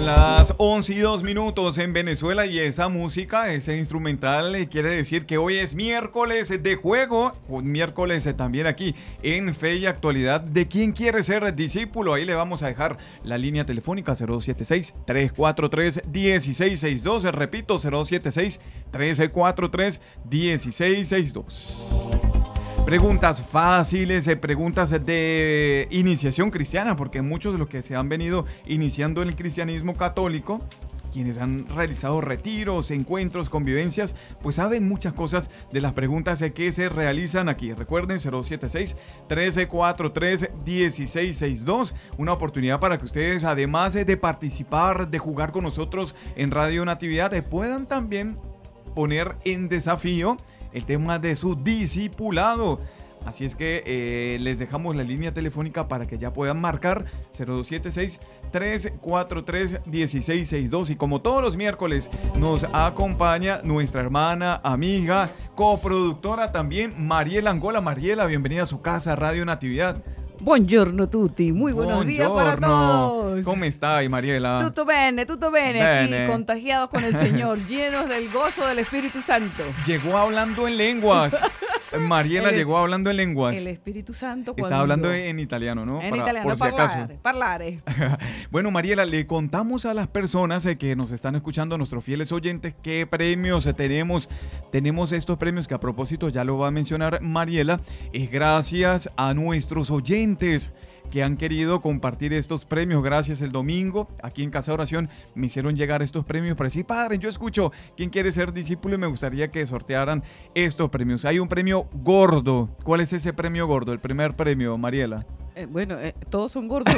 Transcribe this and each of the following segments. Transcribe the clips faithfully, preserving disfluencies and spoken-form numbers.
Las once y dos minutos en Venezuela y esa música, ese instrumental eh, quiere decir que hoy es miércoles de juego, miércoles eh, también aquí en Fe y Actualidad de quién quiere ser discípulo. Ahí le vamos a dejar la línea telefónica cero dos siete seis, tres cuatro tres, uno seis seis dos, repito cero dos siete seis, tres cuatro tres, uno seis seis dos. Preguntas fáciles, eh, preguntas de iniciación cristiana, porque muchos de los que se han venido iniciando en el cristianismo católico, quienes han realizado retiros, encuentros, convivencias, pues saben muchas cosas de las preguntas eh, que se realizan aquí. Recuerden, cero dos siete seis, tres cuatro tres, uno seis seis dos, una oportunidad para que ustedes, además eh, de participar, de jugar con nosotros en Radio Natividad, eh, puedan también poner en desafío el tema de su discipulado. Así es que eh, les dejamos la línea telefónica para que ya puedan marcar cero dos siete seis, tres cuatro tres, uno seis seis dos. Y como todos los miércoles nos acompaña nuestra hermana, amiga, coproductora también, Mariela Angola. Mariela, bienvenida a su casa, Radio Natividad. Buongiorno tutti, muy buenos días para todos. ¿Cómo está, Mariela? Tutto bene, tutto bene, bene. Aquí contagiados con el Señor, llenos del gozo del Espíritu Santo. Llegó hablando en lenguas. Mariela el, llegó hablando en lenguas. El Espíritu Santo. Cuando... Estaba hablando en italiano, ¿no? En Para, italiano, por si parlare, acaso. parlare. Bueno, Mariela, le contamos a las personas eh, que nos están escuchando, a nuestros fieles oyentes, qué premios eh, tenemos. Tenemos estos premios que a propósito ya lo va a mencionar Mariela. Es gracias a nuestros oyentes que han querido compartir estos premios. Gracias, el domingo aquí en Casa de Oración me hicieron llegar estos premios para decir, padre, yo escucho quién quiere ser discípulo y me gustaría que sortearan estos premios. Hay un premio gordo. ¿Cuál es ese premio gordo? El primer premio, Mariela. Eh, bueno, eh, todos son gordos.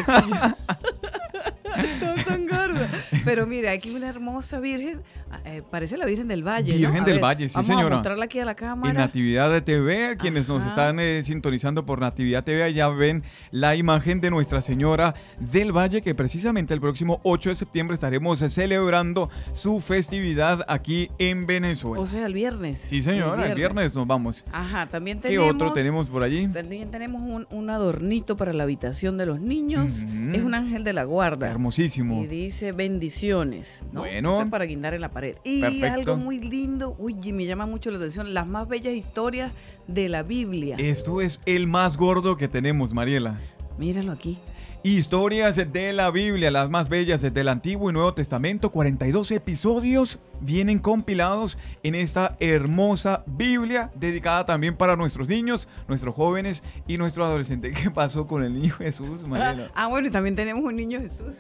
Todos son gordos. Pero mira, aquí una hermosa virgen, eh, parece la Virgen del Valle, Virgen ¿no? del ver, Valle, sí, vamos señora. Vamos a mostrarla aquí a la cámara. En Natividad T V, quienes Ajá. nos están eh, sintonizando por Natividad T V, ya ven la imagen de Nuestra Señora del Valle, que precisamente el próximo ocho de septiembre estaremos eh, celebrando su festividad aquí en Venezuela. O sea, el viernes. Sí, señora, el viernes, el viernes nos vamos. Ajá, también ¿Qué tenemos... otro tenemos por allí? También tenemos un, un adornito para la habitación de los niños. Uh-huh. Es un ángel de la guarda. Hermosísimo. Y dice bendiciones, ¿no? Bueno. Eso es para guindar en la pared. Y Perfecto. algo muy lindo, uy, me llama mucho la atención, las más bellas historias de la Biblia. Esto es el más gordo que tenemos, Mariela. Míralo aquí. Historias de la Biblia, las más bellas del Antiguo y Nuevo Testamento, cuarenta y dos episodios vienen compilados en esta hermosa Biblia, dedicada también para nuestros niños, nuestros jóvenes y nuestros adolescentes. ¿Qué pasó con el niño Jesús, Mariela? Ah, bueno, y también tenemos un niño Jesús.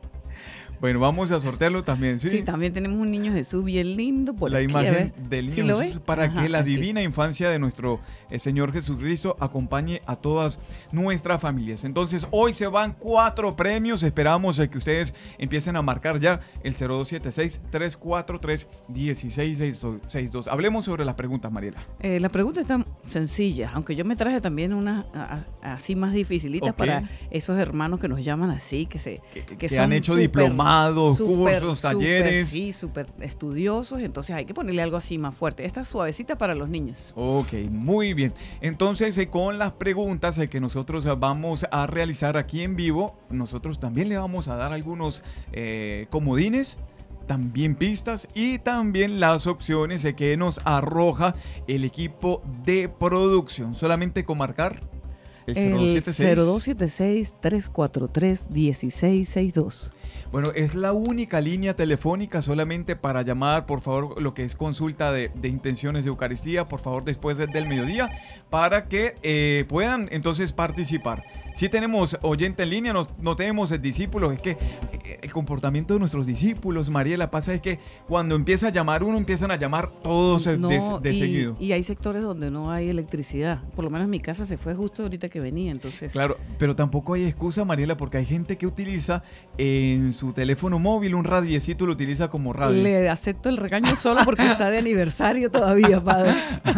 Bueno, vamos a sortearlo también, ¿sí? Sí, también tenemos un niño Jesús bien lindo por la aquí, imagen del niño ¿Sí Jesús para Ajá, que la aquí. divina infancia de nuestro eh, Señor Jesucristo acompañe a todas nuestras familias. Entonces, hoy se van cuatro premios. Esperamos eh, que ustedes empiecen a marcar ya el cero dos siete seis, tres cuatro tres, uno seis seis dos. Hablemos sobre las preguntas, Mariela. Eh, la pregunta está sencilla, aunque yo me traje también unas a- a- así más dificilitas Ok. para esos hermanos que nos llaman así, que se Que, que que son han hecho súper, diplomados, súper, cursos, súper, talleres. sí, súper estudiosos, entonces hay que ponerle algo así más fuerte. Esta es suavecita para los niños. Ok, muy bien. Entonces, eh, con las preguntas eh, que nosotros eh, vamos a realizar aquí en vivo, nosotros también le vamos a dar algunos eh, comodines, también pistas y también las opciones eh, que nos arroja el equipo de producción. Solamente con marcar el cero dos siete seis. cero dos siete seis, tres cuatro tres, uno seis seis dos. Bueno, es la única línea telefónica solamente para llamar, por favor, lo que es consulta de, de intenciones de Eucaristía, por favor, después de- del mediodía, para que eh, puedan entonces participar. Si tenemos oyente en línea, no, no tenemos eh, discípulos, es que eh, el comportamiento de nuestros discípulos, Mariela, pasa es que cuando empieza a llamar uno, empiezan a llamar todos eh, No, de, de y, seguido. y hay sectores donde no hay electricidad. Por lo menos en mi casa se fue justo ahorita que venía, entonces... Claro, pero tampoco hay excusa, Mariela, porque hay gente que utiliza en su teléfono móvil un radiecito, lo utiliza como radio. Le acepto el regaño solo porque está de aniversario todavía, padre.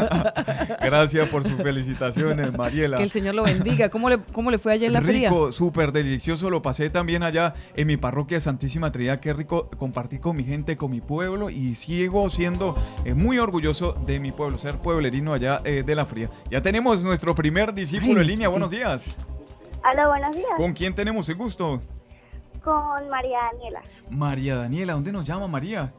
Gracias por sus felicitaciones, Mariela. Que el Señor lo bendiga. ¿Cómo le, cómo le fue allá en la fría? Rico, súper delicioso. Lo pasé también allá en mi parroquia Santísima Trinidad. Qué rico compartir con mi gente, con mi pueblo. Y sigo siendo eh, muy orgulloso de mi pueblo, ser pueblerino allá eh, de la fría. Ya tenemos nuestro primer discípulo Ay, en línea. sí. Buenos días. Hola, buenos días. ¿Con quién tenemos el gusto? Con María Daniela. María Daniela, ¿dónde nos llama María?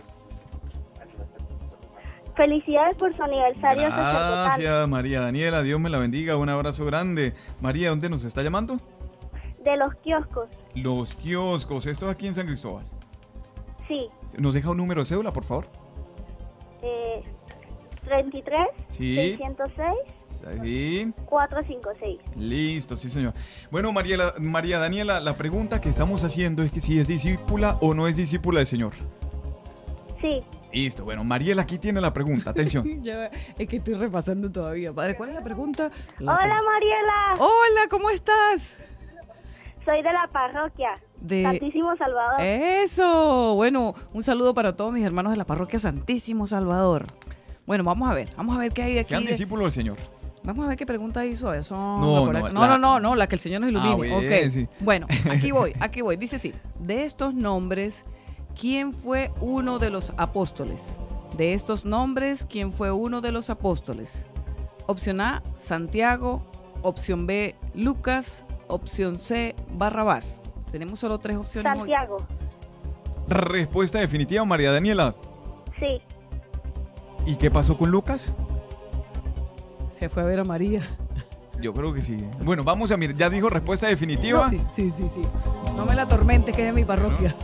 Felicidades por su aniversario sacerdotal. Gracias, María Daniela, Dios me la bendiga, un abrazo grande. María, ¿dónde nos está llamando? De los kioscos. Los kioscos, esto es aquí en San Cristóbal. Sí. ¿Nos deja un número de cédula, por favor? Eh, treinta y tres, Sí. seiscientos seis, Sí. cuatrocientos cincuenta y seis. Listo, sí, señor. Bueno, María, María Daniela, la pregunta que estamos haciendo es que si es discípula o no es discípula del Señor. Sí. Listo, bueno, Mariela, aquí tiene la pregunta, atención. Ya, es que estoy repasando todavía. Padre, ¿cuál es la pregunta? La Hola, pre- Mariela. Hola, ¿cómo estás? Soy de la parroquia De- Santísimo Salvador. Eso. Bueno, un saludo para todos mis hermanos de la parroquia Santísimo Salvador. Bueno, vamos a ver, vamos a ver qué hay de aquí. Sean de- discípulos del Señor. Vamos a ver qué pregunta hizo eso. No, por no, aquí. la- no, no, no, no, la que el Señor nos ilumine. Ah, bueno, Ok. sí. Bueno, aquí voy, aquí voy. Dice así: de estos nombres, ¿quién fue uno de los apóstoles? De estos nombres, ¿quién fue uno de los apóstoles? Opción A, Santiago. Opción B, Lucas. Opción C, Barrabás. Tenemos solo tres opciones hoy. Santiago. Respuesta definitiva, María Daniela. Sí. ¿Y qué pasó con Lucas? Se fue a ver a María. Yo creo que sí. Bueno, vamos a mirar. Ya dijo respuesta definitiva. Sí, sí, sí, sí. No me la atormentes, que es de mi parroquia.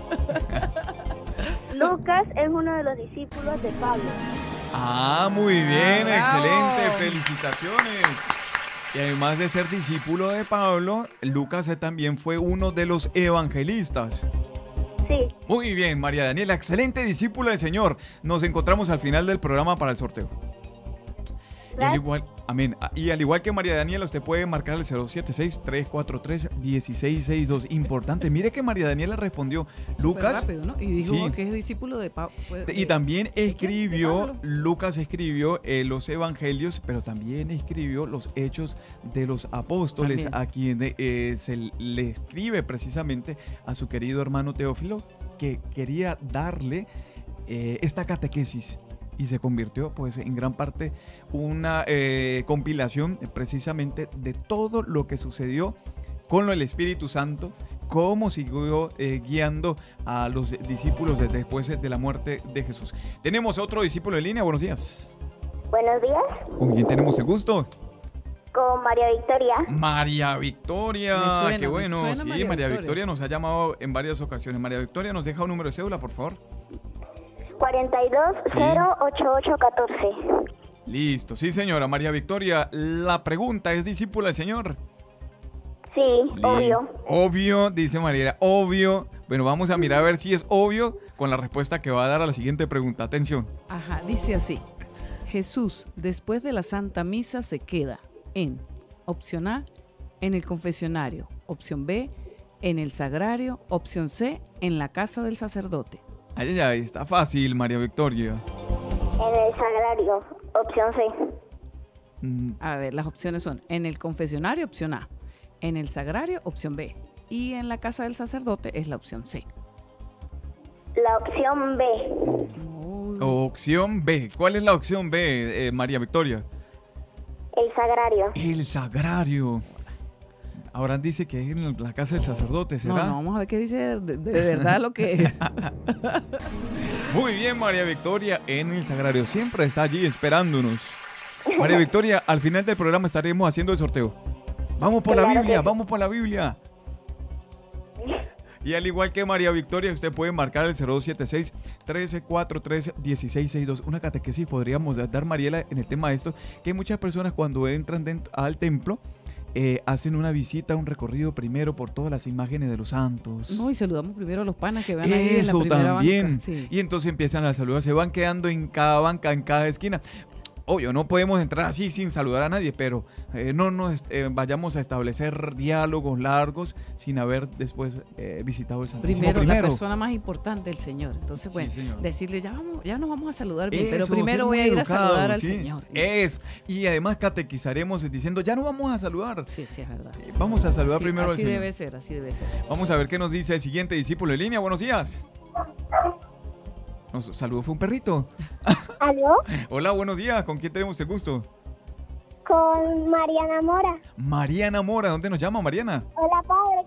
Lucas es uno de los discípulos de Pablo. Ah, muy bien, bravo. excelente, felicitaciones. Y además de ser discípulo de Pablo, Lucas también fue uno de los evangelistas. Sí. Muy bien, María Daniela, excelente discípula del Señor. Nos encontramos al final del programa para el sorteo. Y al igual, amén. Y al igual que María Daniela, usted puede marcar el cero siete seis, tres cuatro tres, uno seis seis dos. Importante, mire que María Daniela respondió Lucas. Rápido, ¿no? Y dijo Sí. que es discípulo de Pablo. Y también escribió, Pablo. Lucas escribió eh, los evangelios, pero también escribió los hechos de los apóstoles, También. a quien eh, se le escribe precisamente a su querido hermano Teófilo, que quería darle eh, esta catequesis. Y se convirtió, pues, en gran parte una eh, compilación eh, precisamente de todo lo que sucedió con el Espíritu Santo, cómo siguió eh, guiando a los discípulos desde después de la muerte de Jesús. Tenemos otro discípulo en línea, buenos días. Buenos días. ¿Con quién tenemos el gusto? Con María Victoria. María Victoria, Me suena, qué me bueno. suena Sí, María María Victoria. Victoria nos ha llamado en varias ocasiones. María Victoria, nos deja un número de cédula, por favor. cuarenta y dos, cero ocho ocho catorce. Listo, sí señora. María Victoria, la pregunta, ¿es discípula del Señor? Sí, Li- obvio. Obvio, dice María, obvio. Bueno, vamos a mirar a ver si es obvio con la respuesta que va a dar a la siguiente pregunta. Atención. Ajá, dice así: Jesús, después de la Santa Misa, se queda en opción A, en el confesionario; opción B, en el sagrario; opción C, en la casa del sacerdote. Ay, ay, ay, está fácil, María Victoria. En el sagrario, opción C. Mm, A ver, las opciones son: en el confesionario, opción A; en el sagrario, opción B; y en la casa del sacerdote es la opción C. La opción B. Muy- Opción B. ¿Cuál es la opción B, eh, María Victoria? El sagrario. El sagrario. Ahora dice que es en la casa del sacerdote, No, ¿será? no, vamos a ver qué dice de, de- de verdad lo que es. Muy bien, María Victoria, en el sagrario. Siempre está allí esperándonos. María Victoria, al final del programa estaremos haciendo el sorteo. Vamos por la Claro que Biblia, sí. vamos por la Biblia. Y al igual que María Victoria, usted puede marcar el cero dos siete seis, uno tres cuatro tres, uno seis seis dos. Una catequesis podríamos dar, Mariela, en el tema de esto, que muchas personas cuando entran dentro, al templo, eh, hacen una visita, un recorrido primero por todas las imágenes de los santos. No, y saludamos primero a los panas que van ahí en la Eso primera también. banca. Sí. Y entonces empiezan a saludar, se van quedando en cada banca, en cada esquina. Obvio, no podemos entrar así sin saludar a nadie, pero eh, no nos eh, vayamos a establecer diálogos largos sin haber después eh, visitado el Santísimo. Primero, la persona más importante, el Señor. Entonces, bueno, Sí, señor. decirle, ya vamos, ya nos vamos a saludar bien, pero Eso, primero ser voy muy a ir a educado, saludar al sí. Señor. Eso. Y además catequizaremos diciendo, ya no vamos a saludar. Sí, sí, es verdad. Eh, Vamos a saludar Así- primero así al Señor. debe ser, así debe ser. Vamos a ver qué nos dice el siguiente discípulo en línea. Buenos días. Nos saludó, fue un perrito. ¿Aló? Hola, buenos días. ¿Con quién tenemos el gusto? Con Mariana Mora. Mariana Mora. ¿Dónde nos llama Mariana? Hola, padre, ¿cómo estás?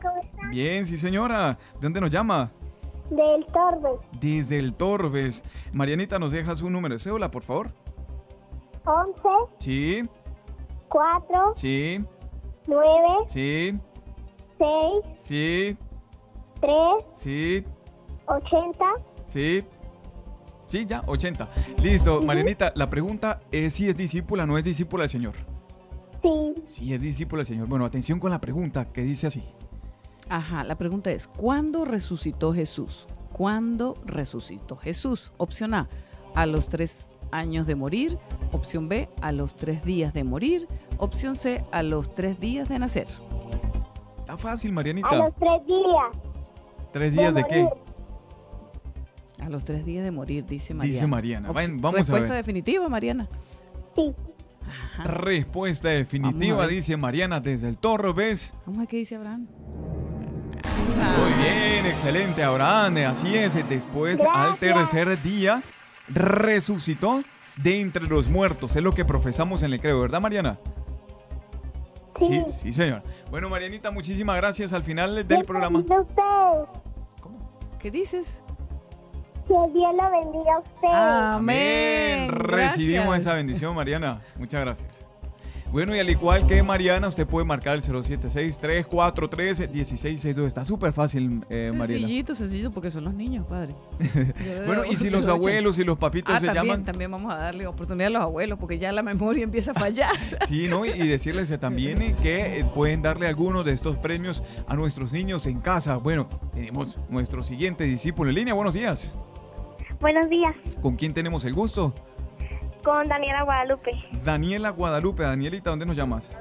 Bien, sí señora. ¿De dónde nos llama? Del Torbes. Desde el Torbes. Marianita, ¿nos deja su número de cédula, por favor? once, Sí, cuatro, sí, nueve, sí, seis, sí, tres, sí, ochenta. sí. Sí, ya, ochenta. Listo, Marianita, la pregunta es si es discípula o no es discípula del Señor. Sí. Si es discípula del Señor. Bueno, atención con la pregunta que dice así. Ajá, la pregunta es, ¿cuándo resucitó Jesús? ¿Cuándo resucitó Jesús? Opción A, a los tres años de morir. Opción B, a los tres días de morir. Opción C, a los tres días de nacer. Está fácil, A Marianita. los tres días. ¿Tres días de qué? morir. A los tres días de morir, dice Mariana. Dice Mariana. Opci- Ven, vamos a Respuesta ver. definitiva, Mariana. Sí. Ajá. Respuesta Vamos definitiva, a ver. dice Mariana desde el Torbes. Vamos a ver qué dice Abraham. Muy bien, excelente, Abraham. Así es, después al Gracias. tercer día resucitó de entre los muertos. Es lo que profesamos en el credo, ¿verdad, Mariana? Sí, Sí. sí, señor. Bueno, Marianita, muchísimas gracias al final del Dios programa. bendiga a ustedes. ¿Qué dices? Que Dios lo bendiga a ustedes. Amén. Recibimos Gracias. esa bendición, Mariana. Muchas gracias. Bueno, y al igual que Mariana, usted puede marcar el cero siete seis, tres cuatro tres, uno seis seis dos. Está súper fácil, eh, Mariana. Sencillito, sencillito, porque son los niños, padre. Bueno, y si los abuelos y los papitos Ah, se también, llaman... también vamos a darle oportunidad a los abuelos, porque ya la memoria empieza a fallar. Sí, ¿no? Y decirles eh, también eh, que eh, pueden darle algunos de estos premios a nuestros niños en casa. Bueno, tenemos nuestro siguiente discípulo en línea. Buenos días. Buenos días. ¿Con quién tenemos el gusto? Con Daniela Guadalupe. Daniela Guadalupe. Danielita, ¿dónde nos llamas?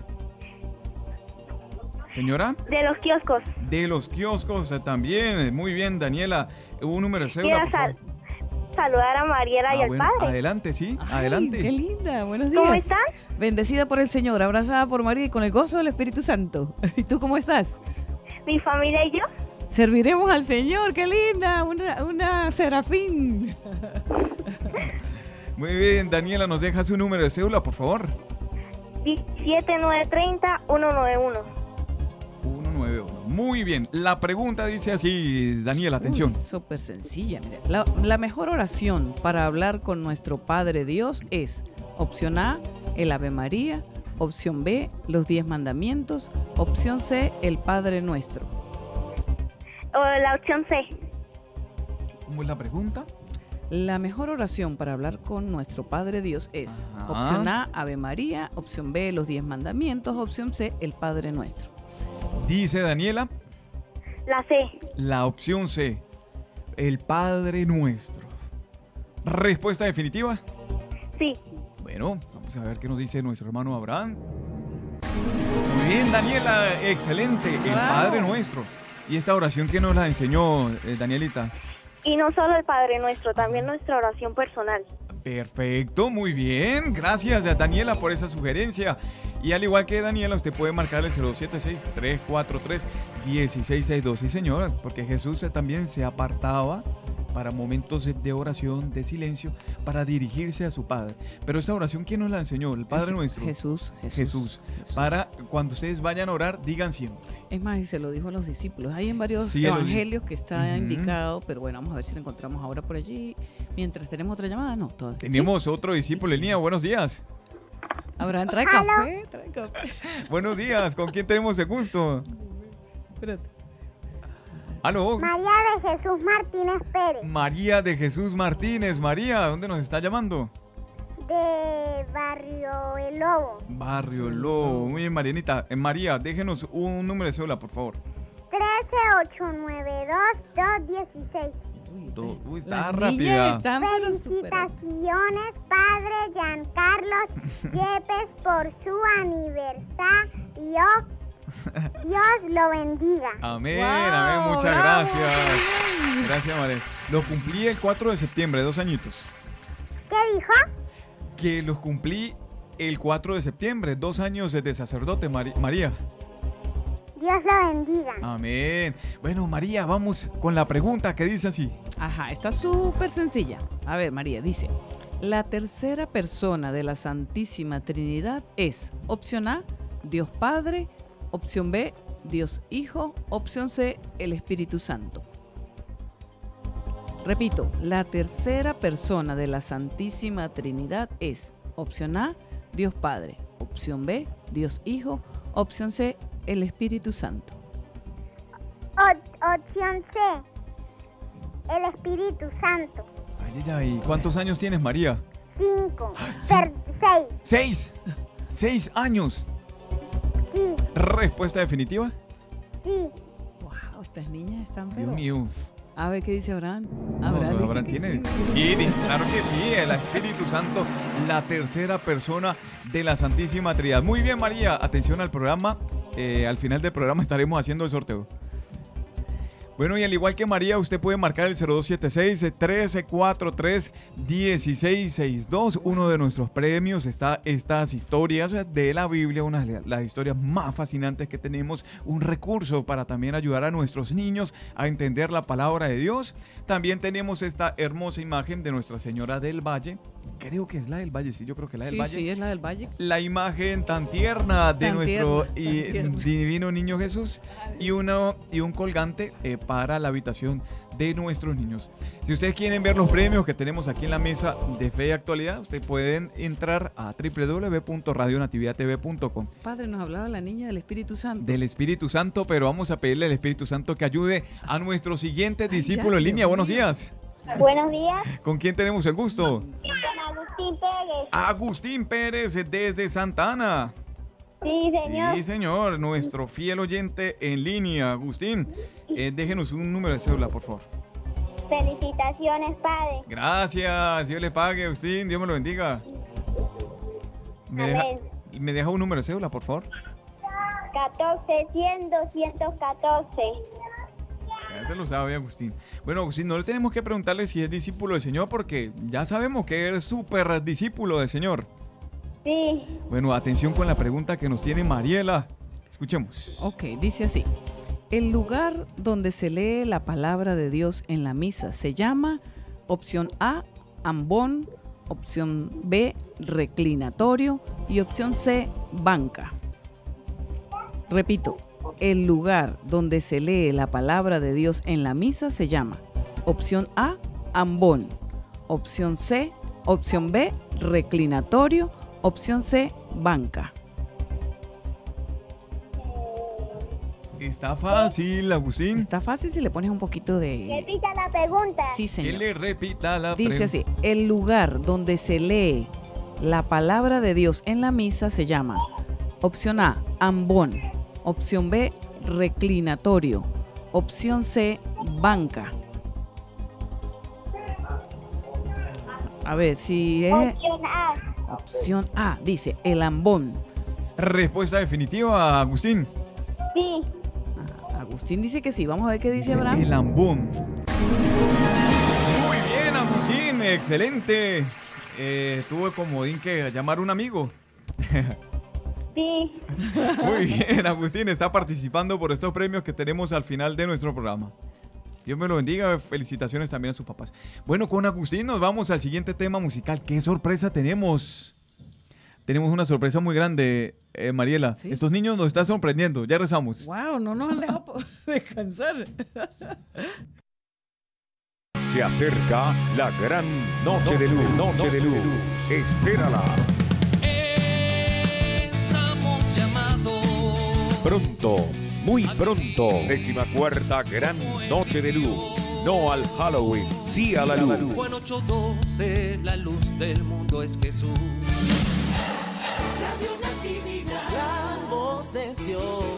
Señora, De los kioscos. de los kioscos eh, también. Muy bien, Daniela. Un número de cédula, Quiero por favor. sal- saludar a Mariela Ah, y al bueno, padre. adelante, sí, Ay, adelante. Qué linda, buenos días. ¿Cómo están? Bendecida por el Señor, abrazada por María y con el gozo del Espíritu Santo. ¿Y tú cómo estás? Mi familia y yo. Serviremos al Señor, qué linda, una, una serafín. Muy bien, Daniela, nos deja su número de cédula, por favor. siete nueve tres cero uno nueve uno. uno nueve uno. Muy bien. La pregunta dice así, Daniela, atención. Uy, súper sencilla. Mira. La, la mejor oración para hablar con nuestro Padre Dios es opción A, el Ave María, opción B, los diez mandamientos, opción C, el Padre Nuestro. O la opción C. ¿Cómo es la pregunta? La mejor oración para hablar con nuestro Padre Dios es Ajá. opción A, Ave María, opción B, los diez mandamientos, opción C, el Padre Nuestro. Dice Daniela, La C. la opción C, el Padre Nuestro. ¿Respuesta definitiva? Sí. Bueno, vamos a ver qué nos dice nuestro hermano Abraham. Muy bien, Daniela, excelente, el Bravo. Padre Nuestro. ¿Y esta oración que nos la enseñó, eh, Danielita? Y no solo el Padre Nuestro, también nuestra oración personal. Perfecto, muy bien. Gracias a Daniela por esa sugerencia. Y al igual que Daniela, usted puede marcarle cero siete seis, tres cuatro tres, uno seis seis dos. Sí, señor, porque Jesús también se apartaba para momentos de oración, de silencio, para dirigirse a su Padre. Pero esa oración, ¿quién nos la enseñó? El Padre Jesús, Nuestro. Jesús, Jesús. Jesús. Para cuando ustedes vayan a orar, digan siempre. Es más, y se lo dijo a los discípulos. Hay en varios Sí, lo- evangelios que está Ujú. indicado, pero bueno, vamos a ver si lo encontramos ahora por allí. Mientras tenemos otra llamada, no, todavía. Tenemos otro discípulo en línea. Buenos días. Abraham, trae café, trae café. Buenos días. ¿Con quién tenemos el gusto? Espérate. Aló. María de Jesús Martínez Pérez. María de Jesús Martínez. María, ¿dónde nos está llamando? De Barrio El Lobo. Barrio Lobo. Muy bien, Marianita. Eh, María, déjenos un número de cédula, por favor. trece ocho nueve dos dos dieciséis. Uy, Do- uy, está las rápida. niñas están, pero súper- Felicitaciones, padre Giancarlos Yepes, por su aniversario. Dios lo bendiga. Amén, Wow, amén. Muchas bravo, gracias. Gracias, María. Lo cumplí el cuatro de septiembre, dos añitos. ¿Qué dijo? Que los cumplí el cuatro de septiembre, dos años de sacerdote, Mari- María. Dios lo bendiga. Amén. Bueno, María, vamos con la pregunta que dice así. Ajá, está súper sencilla. A ver, María, dice, la tercera persona de la Santísima Trinidad es, opción A, Dios Padre, opción B, Dios Hijo. Opción C, el Espíritu Santo. Repito, la tercera persona de la Santísima Trinidad es opción A, Dios Padre. Opción B, Dios Hijo. Opción C, el Espíritu Santo. O- opción C, el Espíritu Santo. Ay, ay, ay. ¿Cuántos años tienes, María? Cinco. Sí. Per- seis. Seis. Seis años. Sí, ¿Respuesta definitiva? sí. Wow, estas niñas están Dios pero... mío. A ver qué dice Abraham. No, Abraham, dice Abraham que tiene. sí. Y dice, claro que sí, el Espíritu Santo, la tercera persona de la Santísima Trinidad. Muy bien, María. Atención al programa. Eh, al final del programa estaremos haciendo el sorteo. Bueno, y al igual que María, usted puede marcar el cero dos siete seis, tres cuatro tres, uno seis seis dos. Uno de nuestros premios está estas historias de la Biblia, una de las historias más fascinantes que tenemos, un recurso para también ayudar a nuestros niños a entender la palabra de Dios. También tenemos esta hermosa imagen de Nuestra Señora del Valle. Creo que es la del Valle, sí, yo creo que es la del Sí, Valle. sí, es la del Valle. La imagen tan tierna de Tan nuestro tierna, y- tan tierna. divino niño Jesús y, uno, y un colgante eh, para la habitación de nuestros niños. Si ustedes quieren ver los premios que tenemos aquí en la mesa de Fe y Actualidad, ustedes pueden entrar a doble u doble u doble u punto radio natividad t v punto com. Padre, nos hablaba la niña del Espíritu Santo. Del Espíritu Santo, pero vamos a pedirle al Espíritu Santo que ayude a nuestro siguiente Ay, discípulo ya, en línea. Dios Buenos mío. días. Buenos días, ¿Con quién tenemos el gusto? con Agustín Pérez. Agustín Pérez desde Santa Ana. Sí, señor. Sí, señor, nuestro fiel oyente en línea. Agustín, eh, déjenos un número de cédula, por favor. Felicitaciones, padre. Gracias, Dios le pague, Agustín, Dios me lo bendiga. ¿Me deja, Amén. ¿Me deja un número de cédula, por favor? catorce, cien, doscientos catorce. Ya se lo sabe, Agustín. Bueno, Agustín, no le tenemos que preguntarle si es discípulo del Señor, porque ya sabemos que eres súper discípulo del Señor. Sí. Bueno, atención con la pregunta que nos tiene Mariela. Escuchemos. Ok, dice así. El lugar donde se lee la palabra de Dios en la misa se llama opción A, ambón, opción B, reclinatorio y opción C, banca. Repito, el lugar donde se lee la palabra de Dios en la misa se llama opción A, ambón, opción C, opción B, reclinatorio, opción C, banca. Está fácil, Agustín. Está fácil si le pones un poquito de... Repita la pregunta. Sí, Que señor. le repita la Dice pregunta. así, el lugar donde se lee la palabra de Dios en la misa se llama opción A, ambón, opción B, reclinatorio, opción C, banca. A ver, si es Opción A. opción A, dice el ambón. Respuesta definitiva, Agustín. Sí. Ah, Agustín dice que sí, vamos a ver qué dice Dice Abraham. el ambón. Muy bien, Agustín, excelente. Eh, tuve comodín que llamar a un amigo. Sí. Muy bien, Agustín, está participando por estos premios que tenemos al final de nuestro programa. Dios me lo bendiga, felicitaciones también a sus papás. Bueno, con Agustín nos vamos al siguiente tema musical. ¿Qué sorpresa tenemos? Tenemos una sorpresa muy grande, eh, Mariela. ¿Sí? Estos niños nos están sorprendiendo. Ya rezamos. Wow, no nos han dejado po- descansar. Se acerca la gran noche de luz. Noche de luz. Espérala. Estamos llamados. Pronto, muy pronto. Décima cuarta gran noche de luz. No al Halloween, sí a la luz. Juan ocho doce, la luz del mundo es Jesús. Radio Natividad, la voz de Dios.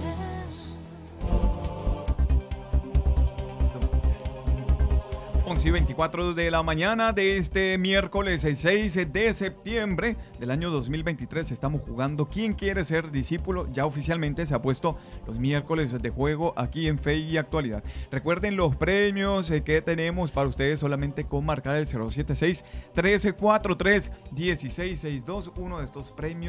once y veinticuatro de la mañana de este miércoles el seis de septiembre del año dos mil veintitrés. Estamos jugando ¿Quién quiere ser discípulo? Ya oficialmente se ha puesto los miércoles de juego aquí en Fe y Actualidad. Recuerden los premios eh, que tenemos para ustedes solamente con marcar el cero siete seis, uno tres cuatro tres, uno seis seis dos. Uno de estos premios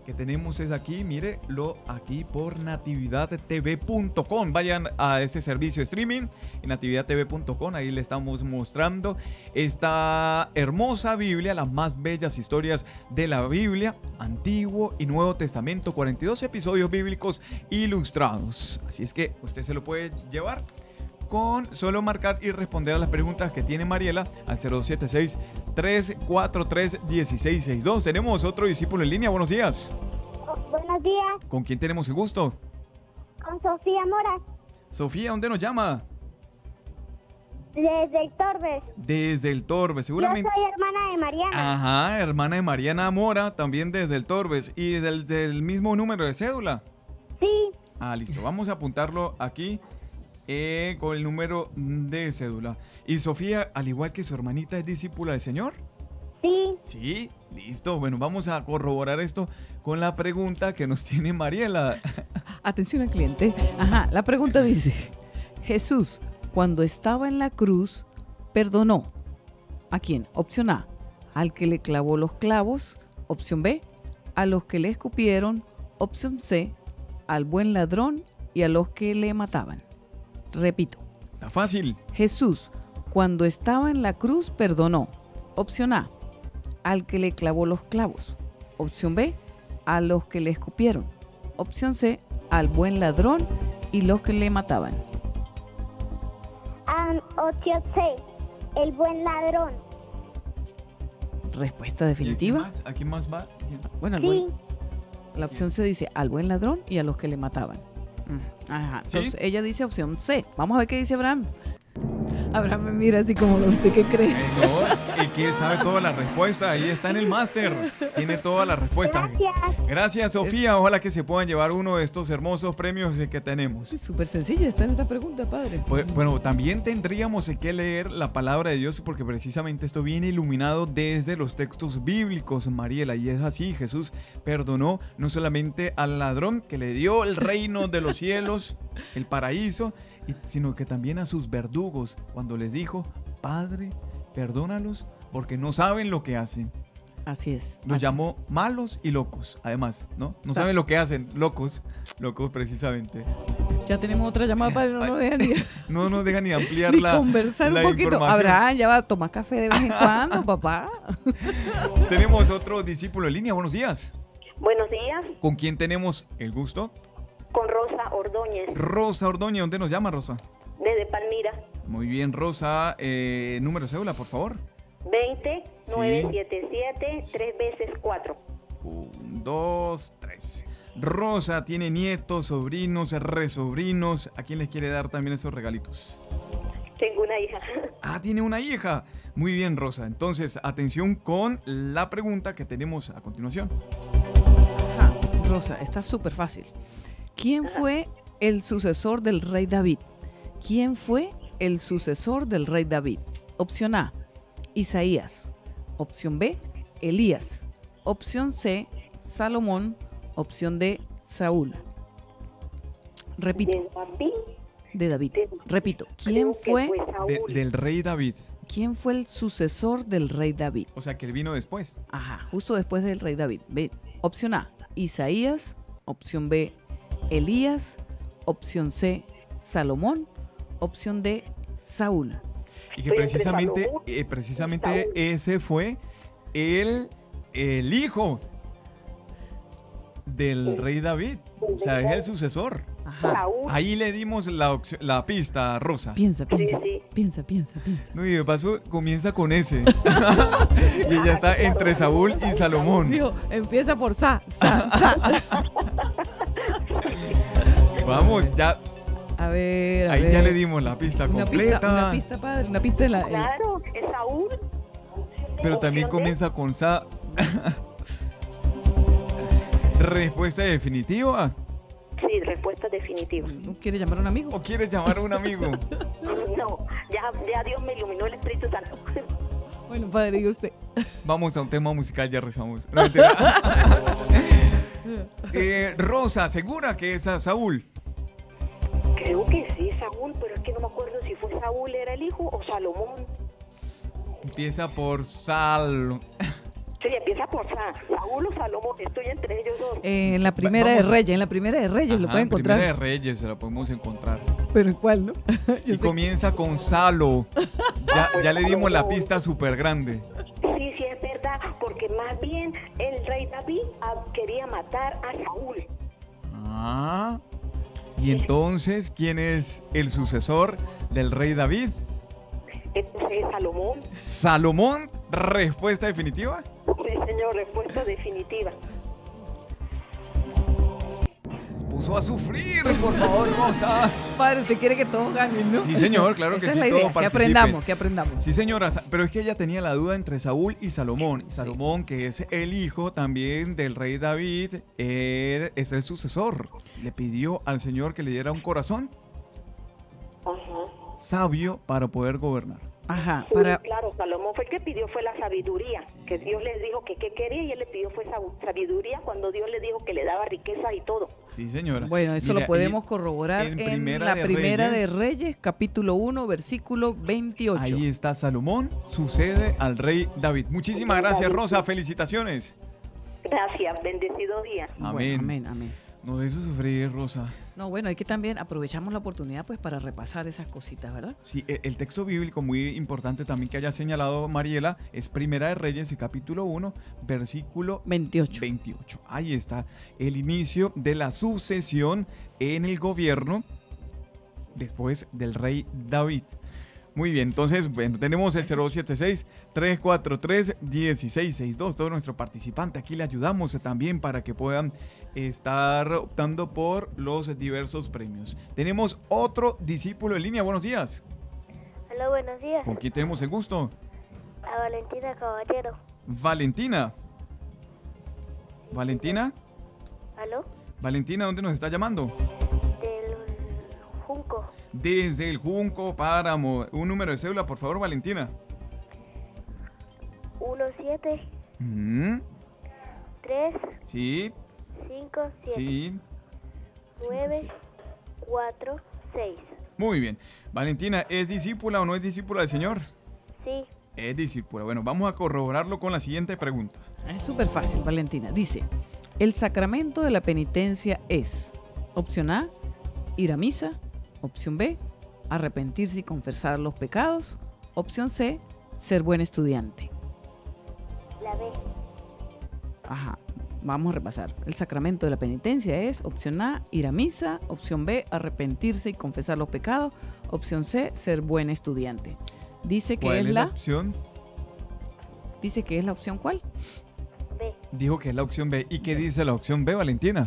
que tenemos es aquí, mírelo aquí por natividad t v punto com. Vayan a ese servicio de streaming en natividad t v punto com, ahí le estamos mostrando esta hermosa Biblia, las más bellas historias de la Biblia, Antiguo y Nuevo Testamento, cuarenta y dos episodios bíblicos ilustrados. Así es que usted se lo puede llevar con solo marcar y responder a las preguntas que tiene Mariela al cero siete seis, tres cuatro tres, uno seis seis dos. Tenemos otro discípulo en línea. Buenos días. Oh, buenos días, ¿Con quién tenemos el gusto? con Sofía Mora, Sofía, ¿dónde nos llama? desde el Torbes. Desde el Torbes, Yo seguramente. soy hermana de Mariana. Ajá, hermana de Mariana Mora, también desde el Torbes. ¿Y del, del mismo número de cédula? Sí, Ah, listo. Vamos a apuntarlo aquí eh, con el número de cédula. ¿Y Sofía, al igual que su hermanita, es discípula del Señor? sí. Sí, listo. Bueno, vamos a corroborar esto con la pregunta que nos tiene Mariela. Atención al cliente. Ajá, la pregunta dice, Jesús, cuando estaba en la cruz, perdonó. ¿A quién? Opción A, al que le clavó los clavos. Opción B, a los que le escupieron. Opción C, al buen ladrón y a los que le mataban. Repito, Está fácil. Jesús, cuando estaba en la cruz, perdonó. Opción A, al que le clavó los clavos. Opción B, a los que le escupieron. Opción C, al buen ladrón y los que le mataban. Um, opción C, el buen ladrón. Respuesta ¿Y definitiva. aquí más? ¿Aquí más va? Bueno, al Sí, buen- la opción C dice al buen ladrón y a los que le mataban. Mm, Ajá. ¿Sí? Entonces ella dice opción C. Vamos a ver qué dice Abraham. Abraham me mira así como, ¿usted qué cree? Eh, no, y que sabe toda la respuesta. Ahí está en el máster. Tiene toda la respuesta. gracias. Gracias, Sofía. Ojalá que se puedan llevar uno de estos hermosos premios que tenemos. Súper sencilla está en esta pregunta, padre. Pues, bueno, también tendríamos que leer la palabra de Dios porque precisamente esto viene iluminado desde los textos bíblicos, Mariela, y es así. Jesús perdonó no solamente al ladrón que le dio el reino de los cielos, el paraíso, y- sino que también a sus verdugos cuando les dijo, Padre, perdónalos porque no saben lo que hacen. Así es. Los así. llamó malos y locos, además, ¿no? No Sa- saben lo que hacen, locos, locos precisamente. Ya tenemos otra llamada, padre, no nos dejan ni, No nos dejan ni ampliar ni la, conversar la un poquito. información. Abraham, ya va a tomar café de vez en cuando, papá. Tenemos otro discípulo en línea. Buenos días. Buenos días, ¿Con quién tenemos el gusto? con Rosa Ordóñez, Rosa Ordóñez. ¿Dónde nos llama, Rosa? desde Palmira, Muy bien, Rosa. Eh, número de cédula, por favor. veinte, Sí. nueve siete siete, tres veces cuatro. Un, dos, tres. Rosa tiene nietos, sobrinos, resobrinos. ¿A quién les quiere dar también esos regalitos? Tengo una hija. Ah, tiene una hija. Muy bien, Rosa. Entonces, atención con la pregunta que tenemos a continuación. Ajá, Rosa, está súper fácil. ¿Quién fue el sucesor del rey David? ¿Quién fue el sucesor del rey David? Opción A, Isaías. Opción B, Elías. Opción C, Salomón. Opción D, Saúl. Repito, De David, de David. de- Repito, ¿quién creo que fue, Saúl. De- del rey David. quién fue el sucesor del rey David? O sea, que él vino después. Ajá, justo después del rey David. Ve, opción A, Isaías. Opción B, Elías. Opción C, Salomón. Opción D, Saúl. Y que Estoy entre precisamente, Salomón eh, y precisamente Saúl. ese fue el, el hijo del rey David. O sea, es el sucesor. Ajá. Saúl. Ahí le dimos la, opci- la pista, Rosa. Piensa, piensa, sí. piensa, piensa, piensa. No, y de paso comienza con ese. Y ella está entre Saúl y Salomón. Dijo, empieza por Sa, Sa, Sa. Vamos, ya, A ver, a ahí ver. ya le dimos la pista una completa. pista, una pista, padre, una pista de la... el- Claro, es Saúl. Pero también Opción D. comienza con Sa. Respuesta definitiva. Sí, respuesta definitiva. ¿No quiere llamar a un amigo? ¿O quieres llamar a un amigo? No, ya, ya Dios me iluminó el Espíritu Santo. Bueno, padre, diga usted. Vamos a un tema musical, ya rezamos. No, mentira. Eh, Rosa, ¿segura que es a Saúl? Creo que sí, Saúl, pero es que no me acuerdo si fue Saúl era el hijo o Salomón. Empieza por Sal. Sí, empieza por Sa, Saúl o Salomón, estoy entre ellos dos. Eh, en la primera Vamos de a- Reyes, en la primera de Reyes lo Ajá, pueden encontrar. Primera de Reyes se la podemos encontrar. Pero ¿en cuál, no? Yo Y sé- comienza con Salo. Ya, ya le dimos la pista súper grande. Sí, sí, es verdad, porque más bien el rey David ah, quería matar a Saúl. Ah. Y entonces, ¿quién es el sucesor del rey David? Entonces, Salomón. Salomón, respuesta definitiva. Sí, señor, respuesta definitiva. Nos puso a sufrir, por favor, Rosa. Padre, usted quiere que todos ganen, ¿no? Sí, señor, claro que Esa sí, es la todos idea, que participen. aprendamos, que aprendamos. Sí, señora, sa- pero es que ella tenía la duda entre Saúl y Salomón. Y Salomón, que es el hijo también del rey David, él es el sucesor. Le pidió al Señor que le diera un corazón Ajá. sabio para poder gobernar. Ajá, Sí, para... claro, Salomón fue el que pidió fue la sabiduría, que Dios le dijo que qué quería y él le pidió fue sab- sabiduría cuando Dios le dijo que le daba riqueza y todo. Sí, señora. Bueno, eso Mira, lo podemos y corroborar en en, Primera la de primera de Reyes. Reyes, capítulo uno, versículo veintiocho. Ahí está Salomón, sucede al rey David. Muchísimas gracias, Rosa. Felicitaciones. Gracias, bendecido día. Bueno, Amén. amén, amén. No de eso sufrir, Rosa. No, bueno, hay que también aprovechamos la oportunidad pues para repasar esas cositas, ¿verdad? Sí, e- el texto bíblico muy importante también que haya señalado Mariela es Primera de Reyes, y capítulo uno, versículo veintiocho. veintiocho. Ahí está el inicio de la sucesión en el gobierno después del rey David. Muy bien, entonces, bueno, tenemos el cero siete seis, tres cuatro tres, uno seis seis dos. Todo nuestro participante aquí le ayudamos también para que puedan estar optando por los diversos premios. Tenemos otro discípulo en línea. Buenos días. Hola, buenos días. ¿Con quién tenemos el gusto? A Valentina Caballero. Valentina. Valentina. ¿Aló? Valentina, ¿dónde nos está llamando? Del Junco. Desde el Junco Páramo. Un número de cédula, por favor, Valentina. uno siete Mm, tres sí, cinco siete sí. nueve cuatro seis. Muy bien. Valentina, ¿es discípula o no es discípula del Señor? Sí. Es discípula. Bueno, vamos a corroborarlo con la siguiente pregunta. Es súper fácil, Valentina. Dice, el sacramento de la penitencia es, opción A, ir a misa, opción B, arrepentirse y confesar los pecados, opción C, ser buen estudiante. La B. Ajá, vamos a repasar. El sacramento de la penitencia es, opción A, ir a misa, opción B, arrepentirse y confesar los pecados, opción C, ser buen estudiante. Dice que ¿Cuál es es la, la opción? dice que es la opción ¿cuál? B. Dijo que es la opción B. ¿Y qué dice la opción B, Valentina?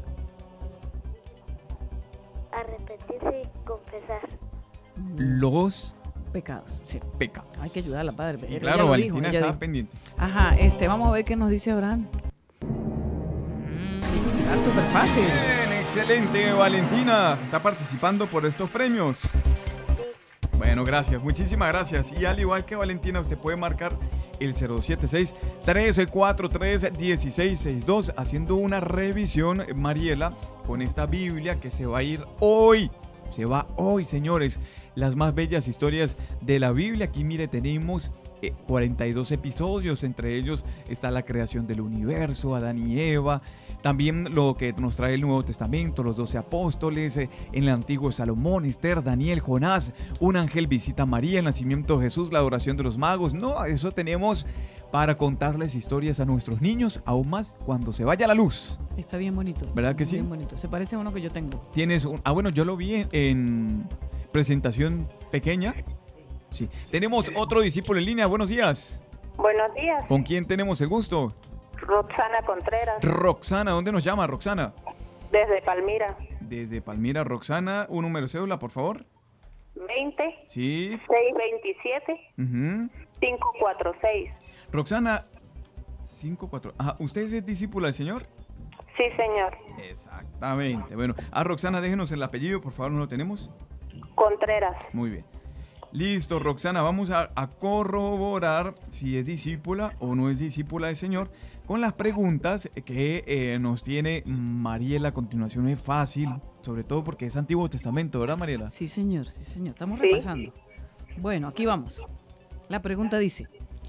Arrepentirse y confesar. Los Pecados, sí. pecados. Hay que ayudar a la padre. Sí, Ella claro, lo dijo, Valentina ella está dijo. pendiente. Ajá, este, vamos a ver qué nos dice Abraham. Mm, está súper fácil. Bien, excelente, Valentina. Está participando por estos premios. Bueno, gracias, muchísimas gracias. Y al igual que Valentina, usted puede marcar el cero siete seis, tres cuatro tres, uno seis seis dos haciendo una revisión, Mariela, con esta Biblia que se va a ir hoy. Se va hoy, señores. Las más bellas historias de la Biblia. Aquí, mire, tenemos eh, cuarenta y dos episodios. Entre ellos está la creación del universo, Adán y Eva. También lo que nos trae el Nuevo Testamento, los doce apóstoles, eh, en el Antiguo Salomón, Esther, Daniel, Jonás, un ángel visita a María, el nacimiento de Jesús, la adoración de los magos. No, eso tenemos para contarles historias a nuestros niños, aún más cuando se vaya la luz. Está bien bonito. ¿Verdad que sí? Bien bonito. Se parece a uno que yo tengo. Tienes un... Ah, bueno, yo lo vi en, en presentación pequeña. Sí. Tenemos otro discípulo en línea. Buenos días. Buenos días, ¿Con quién tenemos el gusto? Roxana Contreras, Roxana. ¿Dónde nos llama, Roxana? desde Palmira. Desde Palmira, Roxana. Un número de cédula, por favor. veinte, Sí. seiscientos veintisiete, Ujú. quinientos cuarenta y seis. Roxana, cinco cuatro. Ajá, ¿usted es discípula del Señor? Sí, señor. Exactamente. Bueno, a Roxana, déjenos el apellido, por favor, ¿no lo tenemos? Contreras. Muy bien. Listo, Roxana, vamos a, a corroborar si es discípula o no es discípula del Señor con las preguntas que eh, nos tiene Mariela a continuación. Es fácil, sobre todo porque es Antiguo Testamento, ¿verdad, Mariela? Sí, señor, sí, señor. Estamos Sí. repasando. Bueno, aquí vamos. La pregunta dice,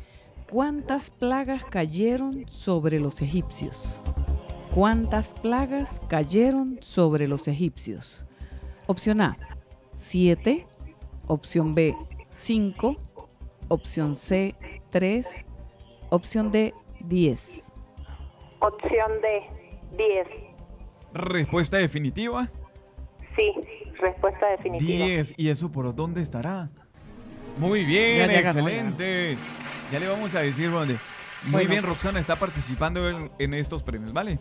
¿cuántas plagas cayeron sobre los egipcios? ¿Cuántas plagas cayeron sobre los egipcios? Opción A, siete. Opción B, cinco. Opción C, tres. Opción D, diez. Opción D, diez. Respuesta definitiva. Sí, respuesta definitiva. diez. ¿Y eso por dónde estará? Muy bien, Ya, ya ganó, excelente. Ya. ya le vamos a decir dónde. Muy Bueno. bien, Roxana está participando en, en estos premios, ¿vale?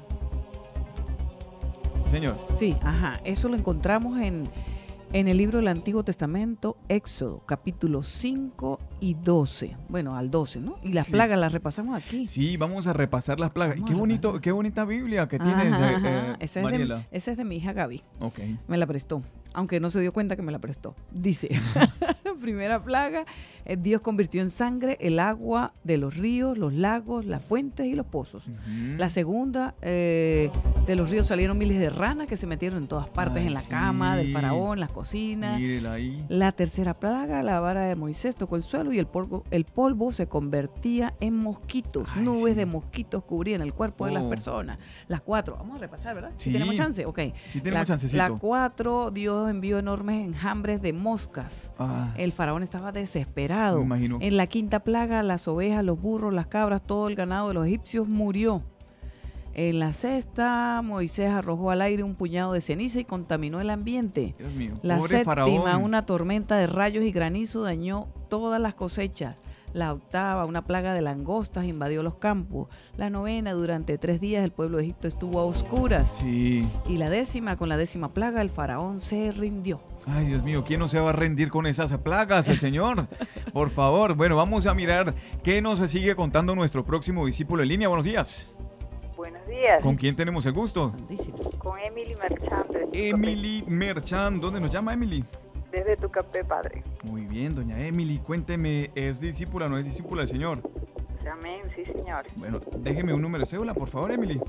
Señor. Sí, ajá. Eso lo encontramos en, en el libro del Antiguo Testamento, Éxodo, capítulos cinco y doce. Bueno, al doce, ¿no? Y las Sí. plagas las repasamos aquí. Sí, vamos a repasar las plagas. Vamos Qué a bonito, repasar. qué bonita Biblia que Ajá, tienes, eh, ajá. eh, Esa, es de, Mariela. esa es de mi hija Gaby. Ok. Me la prestó, aunque no se dio cuenta que me la prestó. Dice, primera plaga, eh, Dios convirtió en sangre el agua de los ríos, los lagos, las fuentes y los pozos. Ujú. La segunda, eh, de los ríos salieron miles de ranas que se metieron en todas partes, Ay, en la sí. cama del faraón, las cocinas. Mírela ahí. La tercera plaga, la vara de Moisés tocó el suelo y el polvo, el polvo se convertía en mosquitos. Ay, Nubes sí. de mosquitos cubrían el cuerpo de las Oh. personas. Las cuatro, vamos a repasar, ¿verdad? Sí. ¿Tenemos chance? Ok. Sí tenemos la, chancecito. la cuatro, Dios envió enormes enjambres de moscas. Ah, El faraón estaba desesperado. me imagino. En la quinta plaga, las ovejas, los burros, las cabras, todo el ganado de los egipcios murió. En la sexta, Moisés arrojó al aire un puñado de ceniza y contaminó el ambiente. Dios mío. La Pobre séptima, faraón. una tormenta de rayos y granizo dañó todas las cosechas. La octava, una plaga de langostas invadió los campos. La novena, durante tres días el pueblo de Egipto estuvo a oscuras. Sí. Y la décima, con la décima plaga, el faraón se rindió. Ay, Dios mío, ¿quién no se va a rendir con esas plagas, el Señor? Por favor. Bueno, vamos a mirar qué nos sigue contando nuestro próximo discípulo en línea. Buenos días. Buenos días. ¿Con quién tenemos el gusto? Santísimo. Con Emily Merchant. desde Emily Merchan. ¿Dónde nos llama Emily? Tucapé. Desde Tucapé, padre. Muy bien, doña Emily. Cuénteme, ¿es discípula o no es discípula del Señor? Amén, sí, señor. Bueno, déjeme un número de cédula, por favor, Emily.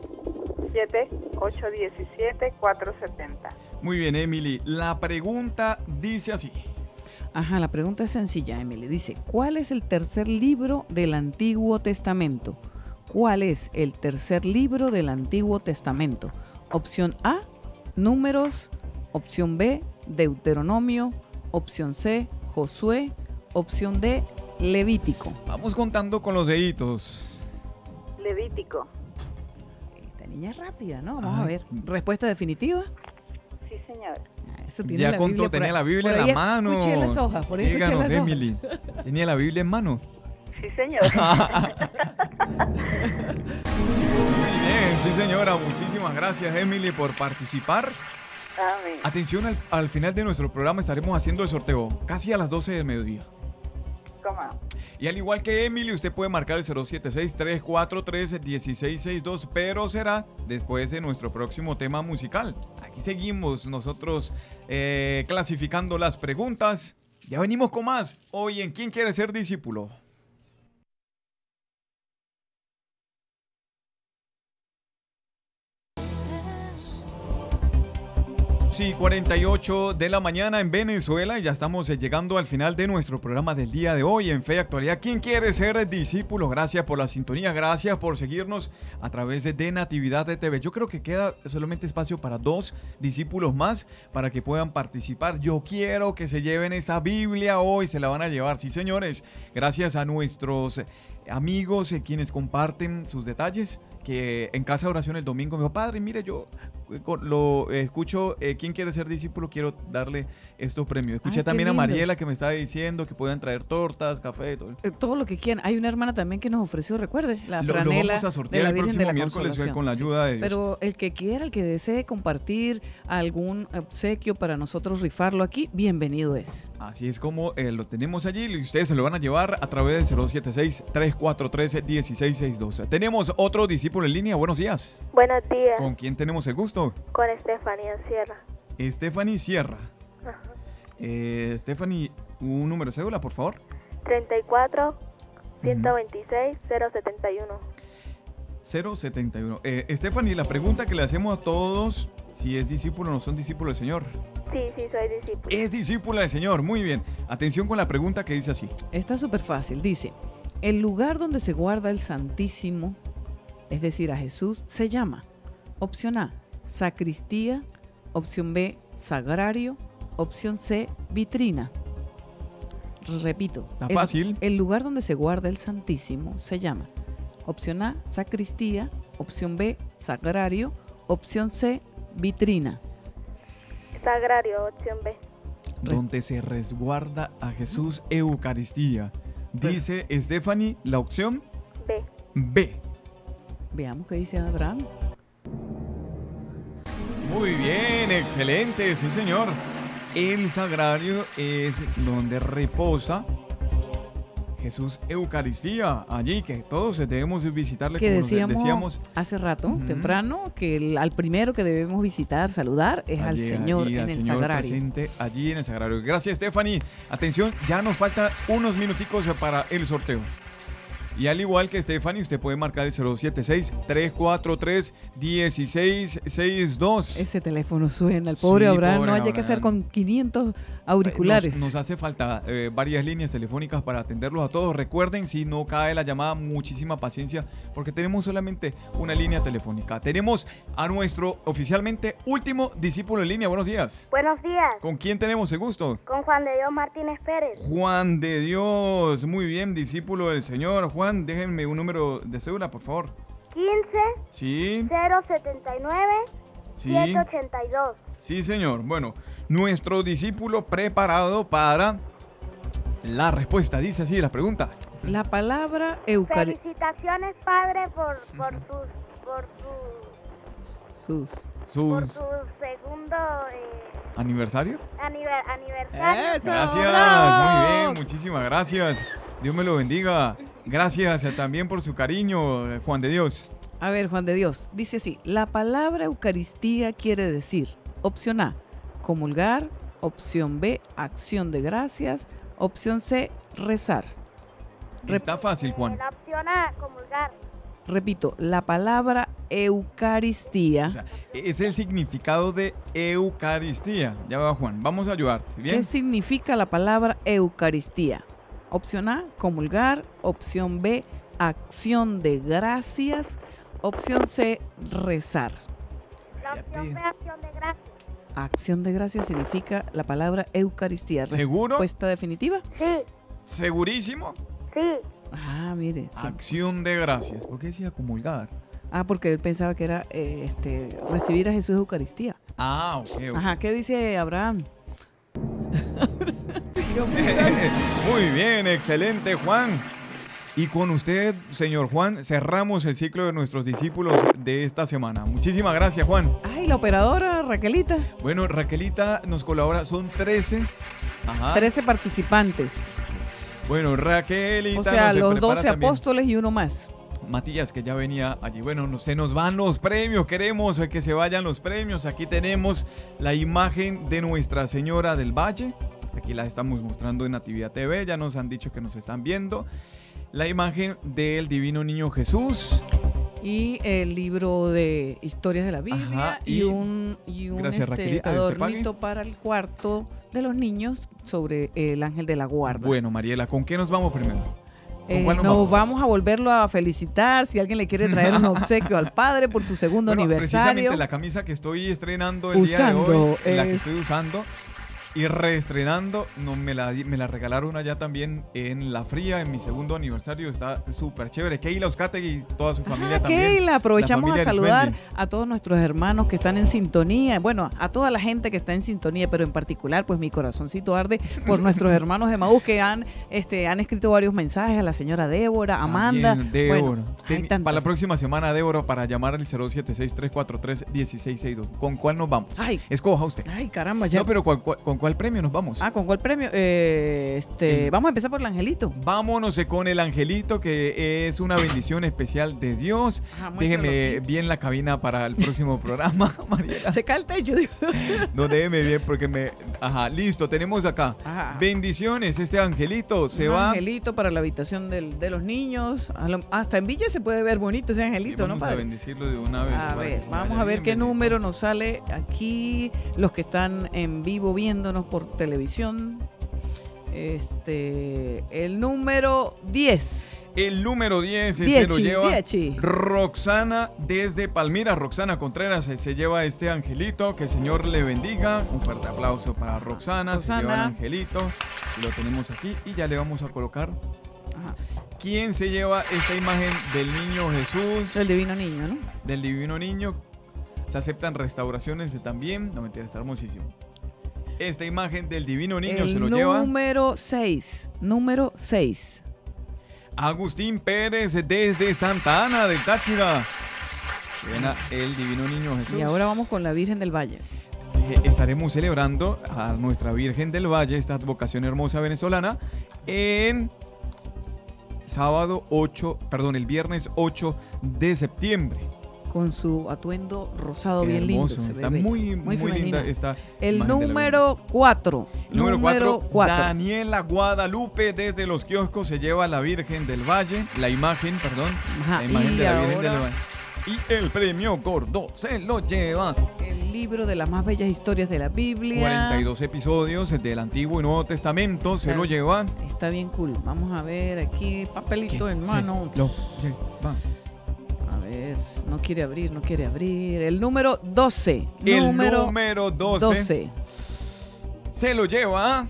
siete ocho uno siete cuatro siete cero. Muy bien, Emily. La pregunta dice así. Ajá, la pregunta es sencilla, Emily. Dice, ¿cuál es el tercer libro del Antiguo Testamento? ¿Cuál es el tercer libro del Antiguo Testamento? Opción A, Números. Opción B, Deuteronomio. Opción C, Josué. Opción D, Levítico. Vamos contando con los deditos. Levítico. Esta niña es rápida, ¿no? Vamos Ay. a ver. ¿Respuesta definitiva? Sí, señor. Ah, eso tiene Ya la contó, Biblia por tenía ahí. la Biblia Por en ahí la mano. Escuché las hojas, por ahí escuché Díganos, las hojas. Emily. Tenía la Biblia en mano. Sí, señor. Muy bien, sí señora, muchísimas gracias Emily por participar. Amén. Atención, al, al final de nuestro programa estaremos haciendo el sorteo, casi a las doce del mediodía. ¿Cómo? Y al igual que Emily, usted puede marcar el cero siete seis, tres cuatro tres, uno seis seis dos, pero será después de nuestro próximo tema musical. Aquí seguimos nosotros eh, clasificando las preguntas. Ya venimos con más. Hoy en ¿Quién quiere ser discípulo? Sí, cuarenta y ocho de la mañana en Venezuela y ya estamos eh, llegando al final de nuestro programa del día de hoy en Fe y Actualidad. ¿Quién quiere ser discípulo? Gracias por la sintonía, gracias por seguirnos a través de Natividad de T V. Yo creo que queda solamente espacio para dos discípulos más para que puedan participar. Yo quiero que se lleven esa Biblia hoy, se la van a llevar, sí señores. Gracias a nuestros amigos eh, quienes comparten sus detalles. Que en casa de oración el domingo me dijo, padre, mire, yo eh, con- lo eh, escucho, eh, ¿quién quiere ser discípulo? Quiero darle estos premios. Escuché Ay, qué también a lindo. Mariela que me estaba diciendo que puedan traer tortas, café, todo. Eh, Todo lo que quieran. Hay una hermana también que nos ofreció, recuerde, la Lo, lo franela vamos a de sortear la el Virgen de próximo la miércoles Consolación. con la Sí. ayuda de Dios. Pero el que quiera, el que desee compartir algún obsequio para nosotros rifarlo aquí, bienvenido es. Así es como eh, lo tenemos allí y ustedes se lo van a llevar a través del cero siete seis, tres cuatro tres, uno seis seis dos. Tenemos otro discípulo en línea. Buenos días. Buenos días, ¿Con quién tenemos el gusto? con Estefanía Sierra. Stephanie Sierra. Ajá. Eh, Stephanie, un número de cédula, por favor. treinta y cuatro, ciento veintiséis, cero setenta y uno. cero setenta y uno. Eh, Stephanie, la pregunta que le hacemos a todos, si es discípulo o no son discípulos del Señor. Sí, sí, soy discípulo. Es discípula del Señor, muy bien. Atención con la pregunta que dice así. Está súper fácil. Dice, El lugar donde se guarda el Santísimo, es decir, a Jesús, se llama, opción A, sacristía, opción B, sagrario, opción C, vitrina. Repito. Está el, fácil. El lugar donde se guarda el Santísimo se llama, opción A, sacristía, opción B, sagrario, opción C, vitrina. Sagrario, opción B. Donde se resguarda a Jesús, Eucaristía. Dice Stephanie, la opción B. B. Veamos qué dice Abraham. Muy bien, excelente, sí señor. El sagrario es donde reposa Jesús Eucaristía, allí que todos debemos visitarle, Que como nos decíamos, decíamos hace rato, Ujú. temprano, que el- al primero que debemos visitar, saludar, es al allí, Señor allí, en al el Señor sagrario. presente allí en el sagrario. Gracias, Stephanie. Atención, ya nos falta unos minuticos para el sorteo. Y al igual que Stephanie, usted puede marcar el cero siete seis, tres cuatro tres, uno seis seis dos. Ese teléfono suena, el pobre Sí, Abraham, pobre no haya que hacer Abraham. con quinientos auriculares. Nos, nos hace falta eh, varias líneas telefónicas para atenderlos a todos. Recuerden, si no cae la llamada, muchísima paciencia, porque tenemos solamente una línea telefónica. Tenemos a nuestro oficialmente último discípulo en línea. Buenos días. Buenos días, ¿Con quién tenemos el gusto? con Juan de Dios Martínez Pérez. Juan de Dios. Muy bien, discípulo del Señor. Juan, déjenme un número de cédula, por favor. quince Sí, cero setenta y nueve sí. siete ochenta y dos. Sí, señor. Bueno, nuestro discípulo preparado para la respuesta. Dice así la pregunta. La palabra Eucaristía. Felicitaciones, Padre, por, por sus por su Sus. por Sus su segundo eh, aniversario. aniver- aniversario. ¡Eso! Gracias, ¡Bravo! muy bien, muchísimas gracias. Dios me lo bendiga. Gracias eh, también por su cariño, eh, Juan de Dios. A ver, Juan de Dios, dice así, la palabra Eucaristía quiere decir, opción A, comulgar, opción B, acción de gracias, opción C, rezar. Rep- Está fácil, Eh, Juan. la opción A, comulgar. Repito, la palabra Eucaristía, O sea, es el significado de Eucaristía. Ya va, Juan. Vamos a ayudarte. ¿qué Bien. significa la palabra Eucaristía? Opción A, comulgar, opción B, acción de gracias, opción C, rezar. La Cállate. opción B, acción de gracias. Acción de gracias significa la palabra Eucaristía. ¿Seguro? ¿Respuesta definitiva? Sí, ¿Segurísimo? sí. Ah, mire. sí. Acción de gracias. ¿Por qué decía comulgar? Ah, porque él pensaba que era eh, este, recibir a Jesús Eucaristía. Ah, ok, ok. Ajá, ¿qué dice Abraham? Muy bien, excelente, Juan. Y con usted, señor Juan, cerramos el ciclo de nuestros discípulos de esta semana. Muchísimas gracias, Juan. Ay, la operadora Raquelita. Bueno, Raquelita nos colabora, son trece. Ajá. trece participantes. Bueno, Raquelita. O sea, nos los prepara doce también. apóstoles y uno más. Matías, que ya venía allí. Bueno, no, se nos van los premios. Queremos que se vayan los premios. Aquí tenemos la imagen de Nuestra Señora del Valle. Aquí la estamos mostrando en Natividad T V. Ya nos han dicho que nos están viendo. La imagen del Divino Niño Jesús. Y el libro de historias de la Biblia. Ajá, y, y- un, y un Gracias, este, Raquelita, Dios te pague. adornito para el cuarto de los niños sobre el ángel de la guarda. Bueno, Mariela, ¿con qué nos vamos primero? ¿Con Eh, cuál nos nos vamos? vamos a volverlo a felicitar si alguien le quiere traer un obsequio al padre por su segundo Bueno, aniversario. precisamente la camisa que estoy estrenando el día de Usando, hoy, la que es- estoy usando y reestrenando, no, me, la, di- me la regalaron allá también en La Fría, en mi segundo aniversario. Está súper chévere. Keila Oscategui y toda su familia Ah, también. Keila, aprovechamos la a familia saludar Arismendi. a todos nuestros hermanos que están en sintonía, bueno, a toda la gente que está en sintonía, pero en particular, pues mi corazoncito arde por nuestros hermanos de Maús que han, este, han escrito varios mensajes a la señora Débora, Amanda. También, Débora. Bueno, hay Ten- tantas. para la próxima semana, Débora, para llamar al cero siete seis, tres cuatro tres, uno seis seis dos. ¿Con cuál nos vamos? Ay, Escoja usted. ay, caramba, ya. No, pero ¿cuál- cuál- ¿con cuál premio nos vamos? Ah, ¿con cuál premio? Eh, este, El- vamos a empezar por el angelito. Vámonos eh, con el angelito, que es una bendición especial de Dios. Ajá, muéstralo Déjeme aquí. bien la cabina para el próximo programa, Mariela. Se cae el techo, digo. No, déjeme bien porque me... Ajá, listo, tenemos acá. Ajá. Bendiciones, este angelito se Un va... angelito para la habitación del- de los niños. A lo- hasta en Villa se puede ver bonito ese Sí, angelito, ¿no, vamos a padre? bendecirlo de una vez. A para ver, que se vamos vaya a ver bien qué bendito. número nos sale aquí. Los que están en vivo viéndonos por televisión. Este, el número diez. El número diez se Dieci, lo lleva dieci. Roxana desde Palmira. Roxana Contreras se, se lleva este angelito. Que el Señor le bendiga. Un fuerte aplauso para Roxana. Roxana. Se lleva el angelito. Lo tenemos aquí y ya le vamos a colocar. Ajá. ¿Quién se lleva esta imagen del niño Jesús? El divino niño, ¿no? Del divino niño. Se aceptan restauraciones también. No, mentira, está hermosísimo. Esta imagen del divino niño el se lo lleva número seis. Número seis. Agustín Pérez desde Santa Ana del Táchira. Suena el divino niño Jesús. Y ahora vamos con la Virgen del Valle. Eh, estaremos celebrando a nuestra Virgen del Valle, esta advocación hermosa venezolana, en sábado ocho, perdón, el viernes ocho de septiembre. Con su atuendo rosado Qué bien hermoso, lindo. Se está ve muy, bello, muy, femenina. linda esta El imagen de la número cuatro. El número Número cuatro, cuatro. Daniela Guadalupe desde los kioscos se lleva la Virgen del Valle, la imagen, perdón, Ajá, la imagen y de la Virgen ahora- del Valle. Y el premio gordo se lo lleva. El libro de las más bellas historias de la Biblia. cuarenta y dos episodios del Antiguo y Nuevo Testamento se Claro. lo lleva. Está bien cool. Vamos a ver aquí, papelito en mano. Se lo lleva. A ver, no quiere abrir, no quiere abrir. El número doce. El número, número doce, doce. se lo lleva.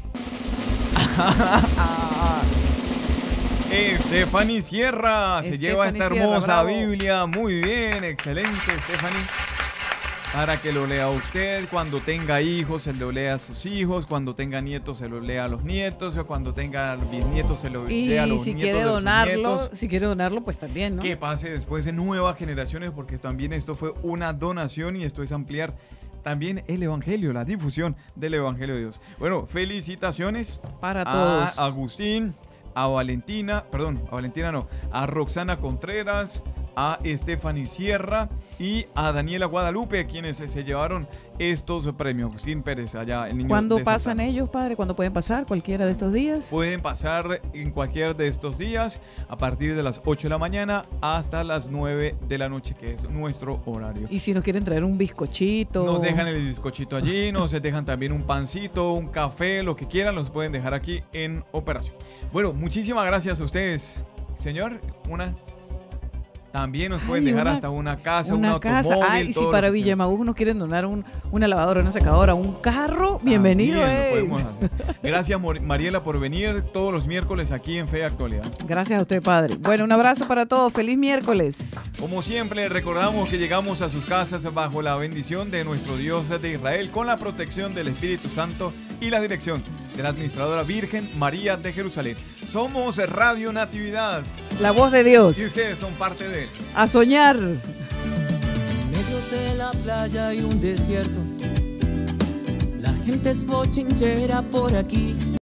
Stephanie Sierra se lleva esta Stephanie Sierra, hermosa bravo. Biblia. Muy bien, excelente, Stephanie. Para que lo lea usted, cuando tenga hijos, se lo lea a sus hijos, cuando tenga nietos, se lo lea a los nietos, o cuando tenga bisnietos, se lo Y lea a los si nietos quiere de sus donarlo, nietos. si quiere donarlo, pues también, ¿no? Que pase después en nuevas generaciones, porque también esto fue una donación y esto es ampliar también el Evangelio, la difusión del Evangelio de Dios. Bueno, felicitaciones Para a todos. Agustín, a Valentina, perdón, a Valentina no, a Roxana Contreras, a Stephanie Sierra y a Daniela Guadalupe, quienes se, se llevaron estos premios. Agustín Pérez, allá el niño ¿Cuándo de Santa pasan Ana. ellos, padre? ¿Cuándo pueden pasar? ¿Cualquiera de estos días? Pueden pasar en cualquier de estos días a partir de las ocho de la mañana hasta las nueve de la noche, que es nuestro horario. Y si nos quieren traer un bizcochito. Nos dejan el bizcochito allí, nos dejan también un pancito, un café, lo que quieran, los pueden dejar aquí en operación. Bueno, muchísimas gracias a ustedes, señor. Una también nos pueden Ay, dejar una- hasta una casa, Una un casa. automóvil. Ay, y si todo lo para que sea. Villamaús nos quieren donar un, una lavadora, una secadora, un carro, bienvenido. También lo es. podemos hacer. Gracias, Mor- Mariela, por venir todos los miércoles aquí en Fe y Actualidad. Gracias a usted, padre. Bueno, un abrazo para todos. Feliz miércoles. Como siempre, recordamos que llegamos a sus casas bajo la bendición de nuestro Dios de Israel, con la protección del Espíritu Santo y la dirección de la Administradora Virgen María de Jerusalén. Somos Radio Natividad La voz de Dios. y ustedes son parte de él. A soñar. En medio de la playa hay un desierto. La gente es bochinchera por aquí.